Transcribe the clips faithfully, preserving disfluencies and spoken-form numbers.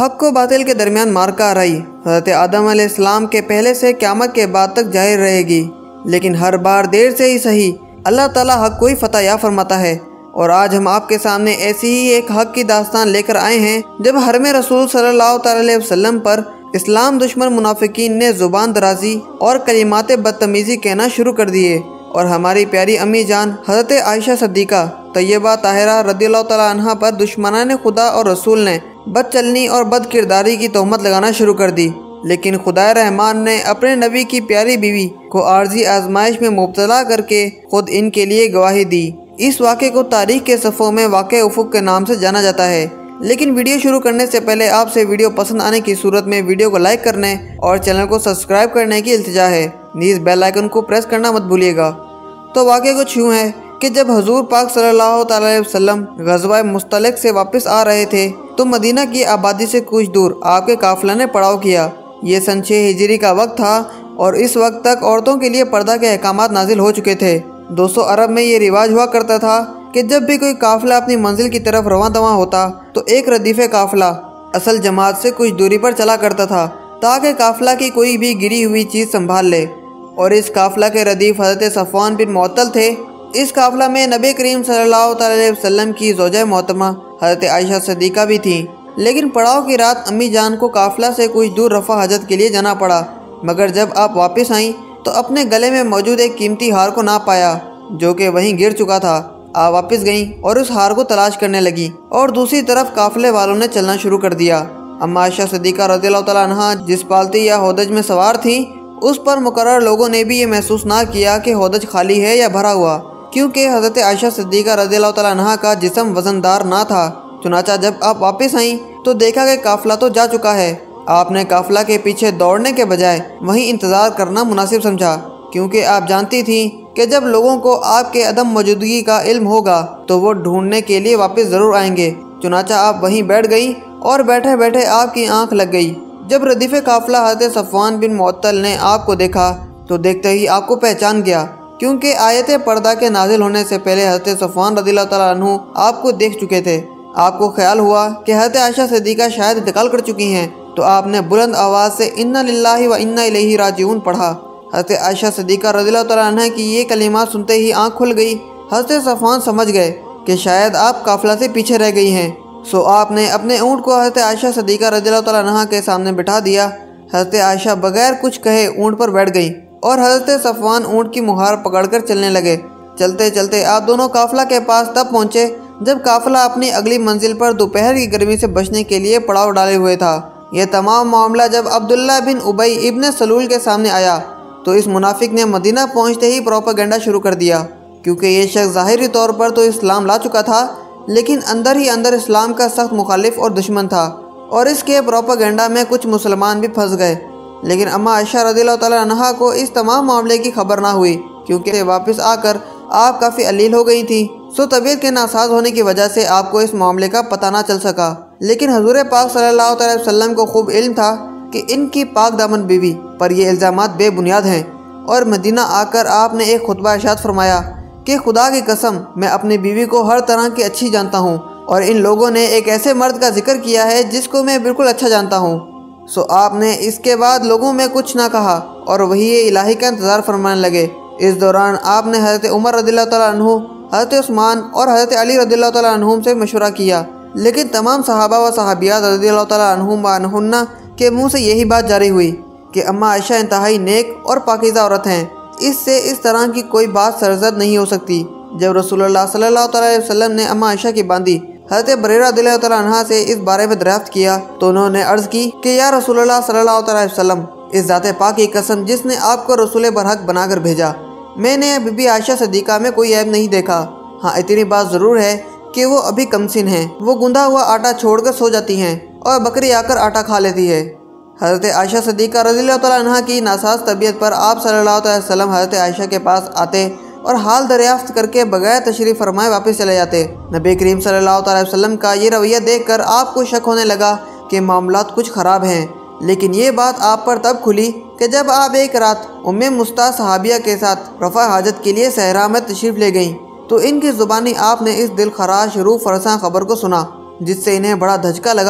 حق و باطل کے درمیان مارکا رہی حضرت آدم علیہ السلام کے پہلے سے قیامت کے بعد تک جاری رہے گی، لیکن ہر بار دیر سے ہی صحیح اللہ تعالیٰ حق کو ہی فتح یا فرماتا ہے۔ اور آج ہم آپ کے سامنے ایسی ہی ایک حق کی داستان لے کر آئے ہیں جب حرم رسول صلی اللہ تعالی علیہ وسلم پر اسلام دشمن منافقین نے زبان درازی اور کلمات بدتمیزی کہنا شروع کر دیے، اور ہماری پیاری امی جان حضرت عائشہ صدیقہ طیبہ طاہرہ رضی اللہ تعالیٰ عنہ پر دشمنان خدا اور رسول نے بد چلنی اور بد کرداری کی تہمت لگانا شروع کر دی۔ لیکن خدائے رحمان نے اپنے نبی کی پیاری بیوی کو عارضی آزمائش میں مبتلا کر کے خود ان کے لیے گواہی دی۔ اس واقعے کو تاریخ کے صفحوں میں واقعہ افق کے نام سے جانا جاتا ہے۔ لیکن ویڈیو شروع کرنے سے پہلے آپ سے ویڈیو پسند آنے کی صورت میں ویڈیو کو لائک کرنے اور چینل کو سبسکرائب کرنے کی التجا ہے، نیز بیل آئیکن کو پریس کرنا مت بھولیے گا۔ تو واقعہ کچھ یوں ہے کہ جب حضور پاک صلی اللہ تعالی علیہ وسلم غزوہ مستلق سے واپس آ رہے تھے تو مدینہ کی آبادی سے کچھ دور آپ کے قافلہ نے پڑاؤ کیا۔ یہ سن چھ ہجری کا وقت تھا اور اس وقت تک عورتوں کے لیے پردہ کے احکامات نازل ہو چکے تھے۔ دوستو، عرب میں یہ رواج ہوا کرتا تھا کہ جب بھی کوئی قافلہ اپنی منزل کی طرف رواں دواں ہوتا تو ایک ردیف قافلہ اصل جماعت سے کچھ دوری پر چلا کرتا تھا تاکہ قافلہ کی کوئی بھی گری ہوئی چیز سنبھال لے، اور اس قافلہ کے ردیف حضرت صفوان بن معطل تھے۔ اس قافلہ میں نبی کریم صلی اللہ تعالی علیہ وسلم کی زوجہ محترمہ حضرت عائشہ صدیقہ بھی تھیں۔ لیکن پڑاؤ کی رات امی جان کو قافلہ سے کچھ دور رفع حاجت کے لیے جانا پڑا، مگر جب آپ واپس آئیں تو اپنے گلے میں موجود ایک قیمتی ہار کو نہ پایا جو کہ وہیں گر چکا تھا۔ آپ واپس گئیں اور اس ہار کو تلاش کرنے لگیں، اور دوسری طرف قافلے والوں نے چلنا شروع کر دیا۔ اما عائشہ صدیقہ رضی اللہ تعالیٰ عنہ جس پالتی یا ہودج میں سوار تھیں، اس پر مقرر لوگوں نے بھی یہ محسوس نہ کیا کہ ہودج خالی ہے یا بھرا ہوا، کیونکہ حضرت عائشہ صدیقہ رضی اللہ تعالیٰ عنہ کا جسم وزندار نہ تھا۔ چنانچہ جب آپ واپس آئیں تو دیکھا کہ قافلہ تو جا چکا ہے۔ آپ نے قافلہ کے پیچھے دوڑنے کے بجائے وہیں انتظار کرنا مناسب سمجھا، کیونکہ آپ جانتی تھیں کہ جب لوگوں کو آپ کے عدم موجودگی کا علم ہوگا تو وہ ڈھونڈنے کے لیے واپس ضرور آئیں گے۔ چنانچہ آپ وہیں بیٹھ گئیں اور بیٹھے بیٹھے آپ کی آنکھ لگ گئی۔ جب ردیف قافلہ حضرت صفوان بن معطل نے آپ کو دیکھا تو دیکھتے ہی آپ کو پہچان گیا، کیونکہ آیت پردہ کے نازل ہونے سے پہلے حضرت صفوان رضی اللہ تعالیٰ عنہ آپ کو دیکھ چکے تھے۔ آپ کو خیال ہوا کہ حضرت عائشہ صدیقہ شاید انتقال کر چکی ہیں، تو آپ نے بلند آواز سے انا للہ و انا الیہ راجعون پڑھا۔ حضرت عائشہ صدیقہ رضی اللہ تعالیٰ عنہ کی یہ کلمات سنتے ہی آنکھ کھل گئی۔ حضرت صفوان سمجھ گئے کہ شاید آپ قافلہ سے پیچھے رہ گئی ہیں، سو آپ نے اپنے اونٹ کو حضرت عائشہ صدیقہ رضی اللہ تعالیٰ عنہ کے سامنے بٹھا دیا۔ حضرت عائشہ بغیر کچھ کہے اونٹ پر بیٹھ گئیں اور حضرت صفوان اونٹ کی مہار پکڑ کر چلنے لگے۔ چلتے چلتے آپ دونوں قافلہ کے پاس تب پہنچے جب قافلہ اپنی اگلی منزل پر دوپہر کی گرمی سے بچنے کے لیے پڑاؤ ڈالے ہوئے تھا۔ یہ تمام معاملہ جب عبداللہ بن ابی ابن سلول کے سامنے آیا تو اس منافق نے مدینہ پہنچتے ہی پروپیگنڈا شروع کر دیا، کیونکہ یہ شخص ظاہری طور پر تو اسلام لا چکا تھا لیکن اندر ہی اندر اسلام کا سخت مخالف اور دشمن تھا، اور اس کے پروپیگنڈا میں کچھ مسلمان بھی پھنس گئے۔ لیکن اما عائشہ رضی اللہ تعالیٰ عنہا کو اس تمام معاملے کی خبر نہ ہوئی، کیونکہ واپس آ کر آپ کافی علیل ہو گئی تھیں، سو طبیعت کے ناساز ہونے کی وجہ سے آپ کو اس معاملے کا پتہ نہ چل سکا۔ لیکن حضور پاک صلی اللہ علیہ وسلم کو خوب علم تھا کہ ان کی پاک دامن بیوی پر یہ الزامات بے بنیاد ہیں، اور مدینہ آ کر آپ نے ایک خطبہ ارشاد فرمایا کہ خدا کی قسم میں اپنی بیوی کو ہر طرح کی اچھی جانتا ہوں، اور ان لوگوں نے ایک ایسے مرد کا ذکر کیا ہے جس کو میں بالکل اچھا جانتا ہوں۔ سو آپ نے اس کے بعد لوگوں میں کچھ نہ کہا اور وہی الہی کا انتظار فرمانے لگے۔ اس دوران آپ نے حضرت عمر رضی اللہ تعالیٰ عنہ، حضرت عثمان اور حضرت علی رضی اللہ تعالیٰ عنہم سے مشورہ کیا، لیکن تمام صحابہ و صحابیات رضی اللہ تعالیٰ عنہم و عنہن کے منہ سے یہی بات جاری ہوئی کہ اما عائشہ انتہائی نیک اور پاکیزہ عورت ہیں، اس سے اس طرح کی کوئی بات سرزد نہیں ہو سکتی۔ جب رسول اللہ صلی اللہ تعالیٰ علیہ وسلم نے اما عائشہ کی باندھی حضرت بریرہ رضی اللہ تعالیٰ عنہ سے اس بارے میں دریافت کیا تو انہوں نے عرض کی کہ یا رسول اللہ صلی اللہ تعالیٰ علیہ وسلم، اس ذات پاک کی قسم جس نے آپ کو رسول برحق بنا کر بھیجا، میں نے بی بی عائشہ صدیقہ میں کوئی عیب نہیں دیکھا۔ ہاں اتنی بات ضرور ہے کہ وہ ابھی کمسن ہیں، وہ گندھا ہوا آٹا چھوڑ کر سو جاتی ہیں اور بکری آ کر آٹا کھا لیتی ہے۔ حضرت عائشہ صدیقہ رضی اللہ تعالیٰ عنہ کی ناساز طبیعت پر آپ صلی اللہ علیہ وسلم حضرت عائشہ کے پاس آتے اور حال دریافت کر کے بغیر تشریف فرمائے واپس چلے جاتے۔ نبی کریم صلی اللہ علیہ وسلم کا یہ رویہ دیکھ کر آپ کو شک ہونے لگا کہ معاملات کچھ خراب ہیں، لیکن یہ بات آپ پر تب کھلی کہ جب آپ ایک رات ام مستع صحابیہ کے ساتھ رفع حاجت کے لیے صحرا میں تشریف لے گئیں تو ان کی زبانی آپ نے اس دل خراش روح فرساں خبر کو سنا، جس سے انہیں بڑا دھچکا لگا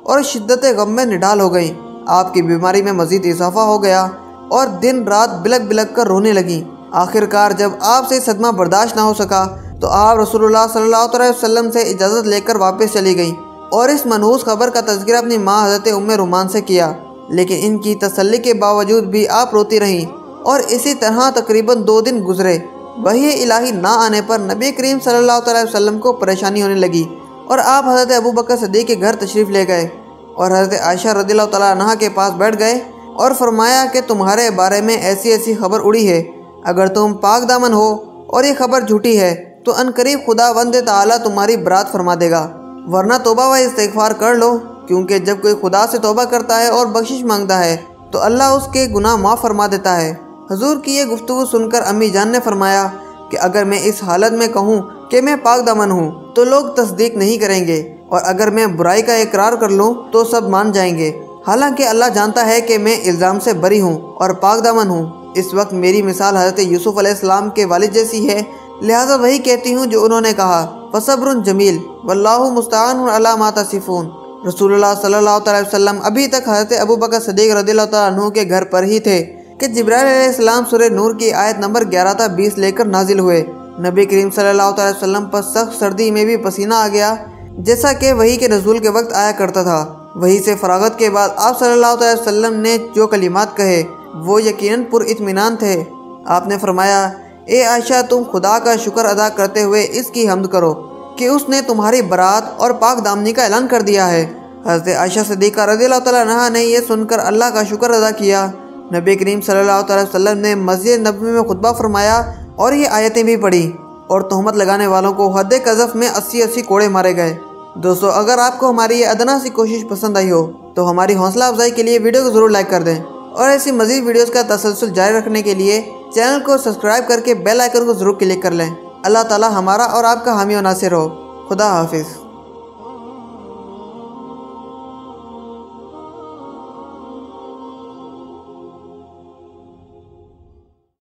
اور شدت غم میں نڈال ہو گئیں۔ آپ کی بیماری میں مزید اضافہ ہو گیا اور دن رات بلک بلک کر رونے لگیں۔ آخر کار جب آپ سے صدمہ برداشت نہ ہو سکا تو آپ رسول اللہ صلی اللہ علیہ وسلم سے اجازت لے کر واپس چلی گئیں اور اس منحوس خبر کا تذکرہ اپنی ماں حضرت ام رومان سے کیا، لیکن ان کی تسلی کے باوجود بھی آپ روتی رہیں اور اسی طرح تقریباً دو دن گزرے۔ وحی الہی نہ آنے پر نبی کریم صلی اللہ علیہ وسلم کو پریشانی ہونے لگی اور آپ حضرت ابوبکر صدیق کے گھر تشریف لے گئے اور حضرت عائشہ رضی اللہ تعالیٰ عنہ کے پاس بیٹھ گئے اور فرمایا کہ تمہارے بارے میں ایسی ایسی خبر اڑی ہے، اگر تم پاک دامن ہو اور یہ خبر جھوٹی ہے تو ان قریب خدا وند تعالیٰ تمہاری برات فرما دے گا، ورنہ توبہ و استغفار کر لو، کیونکہ جب کوئی خدا سے توبہ کرتا ہے اور بخشش مانگتا ہے تو اللہ اس کے گناہ معاف فرما دیتا ہے۔ حضور کی یہ گفتگو سن کر امی جان نے فرمایا کہ اگر میں اس حالت میں کہوں کہ میں پاک دامن ہوں تو لوگ تصدیق نہیں کریں گے، اور اگر میں برائی کا اقرار کر لوں تو سب مان جائیں گے، حالانکہ اللہ جانتا ہے کہ میں الزام سے بری ہوں اور پاک دامن ہوں۔ اس وقت میری مثال حضرت یوسف علیہ السلام کے والد جیسی ہے، لہٰذا وہی کہتی ہوں جو انہوں نے کہا، فصبر جمیل واللہ مستعان علی ما تصفون۔ رسول اللہ صلی اللہ علیہ وسلم ابھی تک حضرت ابوبکر صدیق رضی اللہ تعالیٰ عنہ کے گھر پر ہی تھے کہ جبرائیل علیہ السلام سورہ نور کی آیت نمبر گیارہ تا بیس لے کر نازل ہوئے۔ نبی کریم صلی اللہ علیہ وسلم پر سخت سردی میں بھی پسینہ آ گیا، جیسا کہ وحی کے نزول کے وقت آیا کرتا تھا۔ وحی سے فراغت کے بعد آپ صلی اللہ علیہ وسلم نے جو کلمات کہے وہ یقیناً پر اطمینان تھے۔ آپ نے فرمایا، اے عائشہ، تم خدا کا شکر ادا کرتے ہوئے اس کی حمد کرو کہ اس نے تمہاری برات اور پاک دامنی کا اعلان کر دیا ہے۔ حضرت عائشہ صدیقہ رضی اللہ تعالیٰ عنہا نے یہ سن کر اللہ کا شکر ادا کیا۔ نبی کریم صلی اللہ علیہ وسلم نے مسجد نبوی میں خطبہ فرمایا اور یہ آیتیں بھی پڑھی، اور تہمت لگانے والوں کو حد قذف میں اسی اسی کوڑے مارے گئے۔ دوستو، اگر آپ کو ہماری یہ ادنا سی کوشش پسند آئی ہو تو ہماری حوصلہ افزائی کے لیے ویڈیو کو ضرور لائک کر دیں، اور ایسی مزید ویڈیوز کا تسلسل جاری رکھنے کے لیے چینل کو سبسکرائب کر کے بیل آئیکن کو ضرور کلک کر لیں۔ اللہ تعالی ہمارا اور آپ کا حامی و ناصر ہو۔ خدا حافظ۔